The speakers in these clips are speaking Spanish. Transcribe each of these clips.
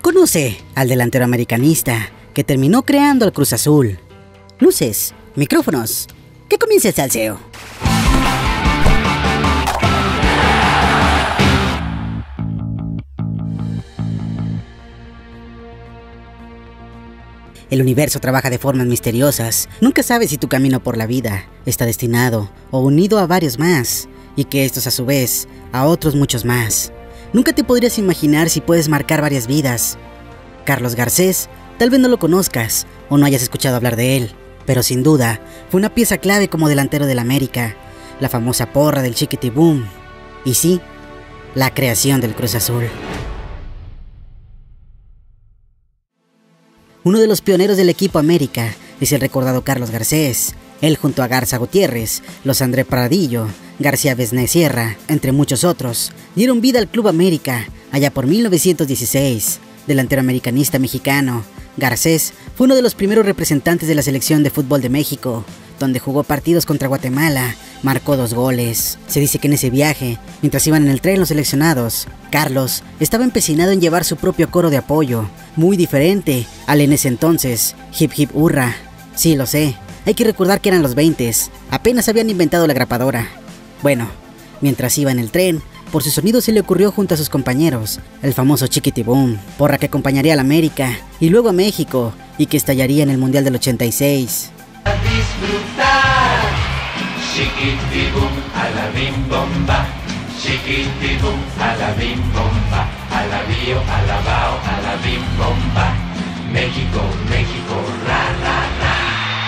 Conoce al delantero americanista que terminó creando al Cruz Azul. Luces, micrófonos, que comience el salseo. El universo trabaja de formas misteriosas. Nunca sabes si tu camino por la vida está destinado o unido a varios más, y que estos a su vez a otros muchos más. Nunca te podrías imaginar si puedes marcar varias vidas. Carlos Garcés, tal vez no lo conozcas o no hayas escuchado hablar de él, pero sin duda fue una pieza clave como delantero del América, la famosa porra del Chiquitibum, y sí, la creación del Cruz Azul. Uno de los pioneros del equipo América es el recordado Carlos Garcés. Él junto a Garza Gutiérrez, los André Pradillo, García Besné Sierra, entre muchos otros, dieron vida al Club América allá por 1916. Delantero americanista mexicano, Garcés fue uno de los primeros representantes de la selección de fútbol de México, donde jugó partidos contra Guatemala, marcó 2 goles. Se dice que en ese viaje, mientras iban en el tren los seleccionados, Carlos estaba empecinado en llevar su propio coro de apoyo, muy diferente al en ese entonces Hip Hip Hurra. Sí, lo sé, hay que recordar que eran los 20s, apenas habían inventado la grapadora. Bueno, mientras iba en el tren, por su sonido se le ocurrió junto a sus compañeros el famoso Chiquitibum, porra que acompañaría al América y luego a México, y que estallaría en el Mundial del 86. A disfrutar, Chiquitibum a la bim bomba, Chiquitibum a la bim bomba, a la bio, a la bao, a la bim bomba, México, México, ra, ra, ra.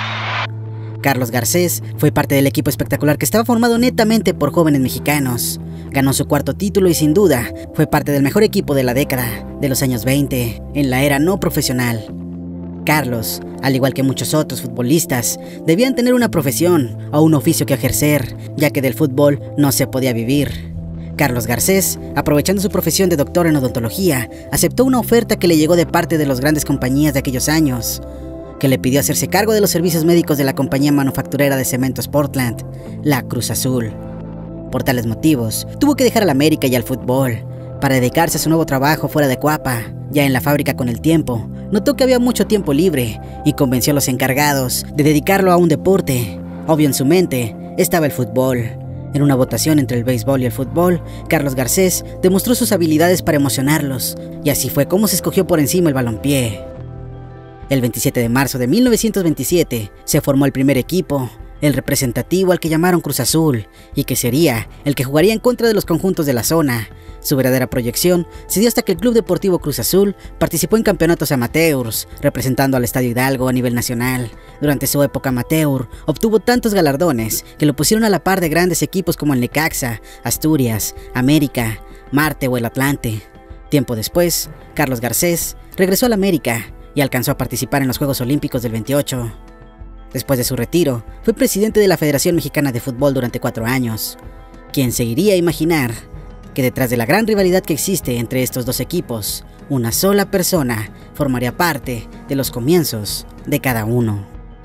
Carlos Garcés fue parte del equipo espectacular que estaba formado netamente por jóvenes mexicanos. Ganó su 4º título y sin duda fue parte del mejor equipo de la década de los años 20, en la era no profesional. Carlos, al igual que muchos otros futbolistas, debían tener una profesión o un oficio que ejercer, ya que del fútbol no se podía vivir. Carlos Garcés, aprovechando su profesión de doctor en odontología, aceptó una oferta que le llegó de parte de las grandes compañías de aquellos años, que le pidió hacerse cargo de los servicios médicos de la compañía manufacturera de cementos Portland, la Cruz Azul. Por tales motivos, tuvo que dejar al América y al fútbol para dedicarse a su nuevo trabajo fuera de Cuapa. Ya en la fábrica, con el tiempo, notó que había mucho tiempo libre y convenció a los encargados de dedicarlo a un deporte. Obvio, en su mente estaba el fútbol. En una votación entre el béisbol y el fútbol, Carlos Garcés demostró sus habilidades para emocionarlos, y así fue como se escogió por encima el balompié. El 27 de marzo de 1927 se formó el primer equipo, el representativo al que llamaron Cruz Azul, y que sería el que jugaría en contra de los conjuntos de la zona. Su verdadera proyección se dio hasta que el Club Deportivo Cruz Azul participó en campeonatos amateurs, representando al Estadio Hidalgo a nivel nacional. Durante su época amateur, obtuvo tantos galardones que lo pusieron a la par de grandes equipos como el Necaxa, Asturias, América, Marte o el Atlante. Tiempo después, Carlos Garcés regresó al América y alcanzó a participar en los Juegos Olímpicos del 28. Después de su retiro, fue presidente de la Federación Mexicana de Fútbol durante 4 años. ¿Quién se iría a imaginar que detrás de la gran rivalidad que existe entre estos dos equipos, una sola persona formaría parte de los comienzos de cada uno?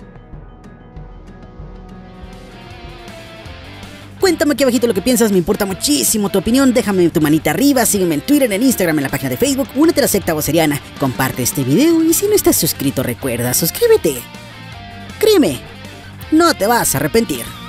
Cuéntame aquí abajito lo que piensas, me importa muchísimo tu opinión, déjame tu manita arriba, sígueme en Twitter, en Instagram, en la página de Facebook, únete a la secta voceriana, comparte este video y si no estás suscrito recuerda, suscríbete. Créeme, no te vas a arrepentir.